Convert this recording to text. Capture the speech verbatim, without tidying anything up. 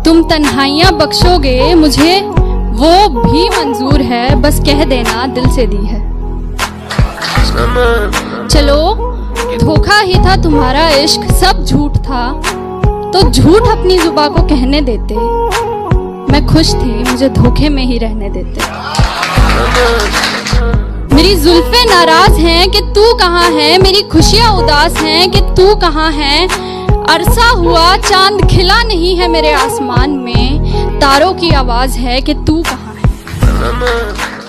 तुम तन्हाइयाँ बख्शोगे मुझे वो भी मंजूर है, बस कह देना दिल से दी है। चलो धोखा ही था तुम्हारा इश्क, सब झूठ था, तो झूठ अपनी जुबां को कहने देते। मैं खुश थी, मुझे धोखे में ही रहने देते। मेरी जुल्फे नाराज हैं कि तू कहाँ है, मेरी खुशियाँ उदास हैं कि तू कहाँ है। अरसा हुआ चांद खिला नहीं है मेरे आसमान में, तारों की आवाज है कि तू कहाँ है।